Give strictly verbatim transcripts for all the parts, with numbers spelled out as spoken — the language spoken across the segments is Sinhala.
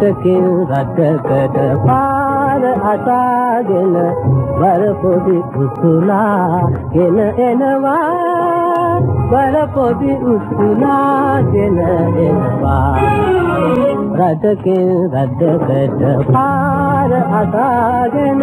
රටකින් රටකට පාර අසාගෙන වරපොඩි උසුලාගෙන එනවා වරපොඩි උසුලාගෙන එනවා රටකින් රටකට පාර අසාගෙන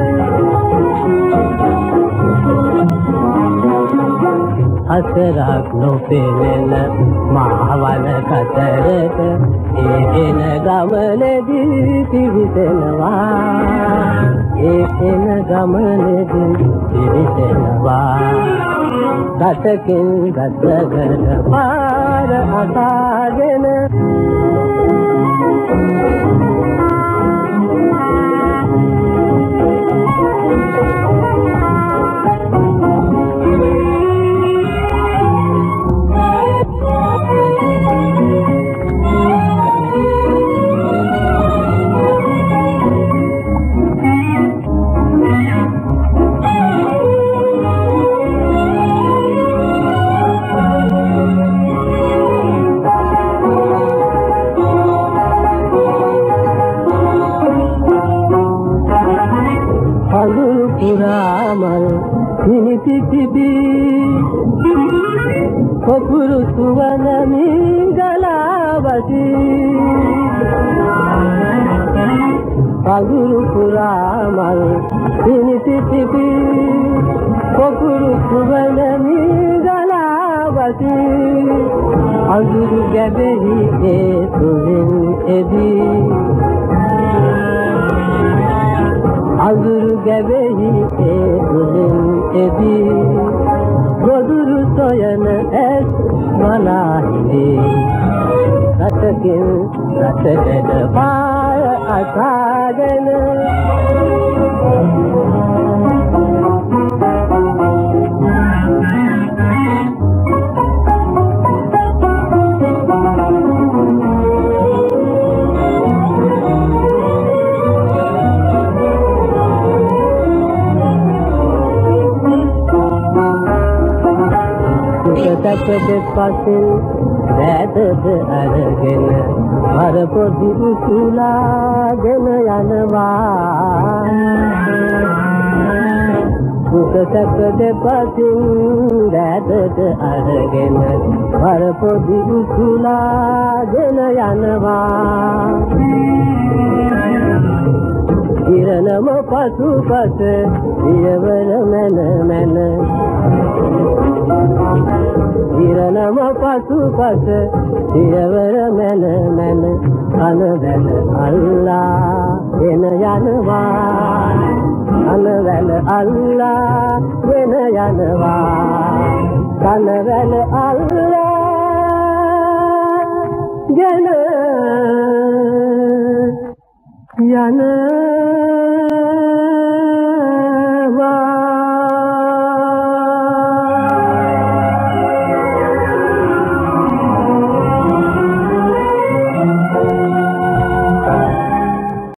අතරක් නොපෙනෙන මහවන කතරට ඒ එන ගමනේදී පිවිසෙනවා ඒ එන ගමනේදී පිවිසෙනවා රටකින් රටකට පාර අසාගෙන පුරාමල් නිති තිබී කොපුරු සුවන මිගලාවසී පගුරු පුරාමල් නිති තිබී කොපුරු සුවන මිගලාවසී අඳුරු ගැබෙහි ඒ තුලින් එදී අඳුරු ගැවෙහි ඒ තුලින් එදී ගොදුරු සොයන ඇස් මනාහිදී රටකින් රටකට පාර අසාගෙන සැපද පසින් වැදද අරගෙන වරපොඩි උසුලාගෙන යනවා දුක සැපද පසින් වැදද අරගෙන වරපොඩි උසුලාගෙන යනවා ඉරණම පසුපස දියවර මැන මැන ඉරණම පසුපස දියවර මැන මැන කනවැල අල්ලා ගෙන යනවා කනවැල අල්ලා ගෙන යනවා කනවැල අල්ලා ගෙන යනවා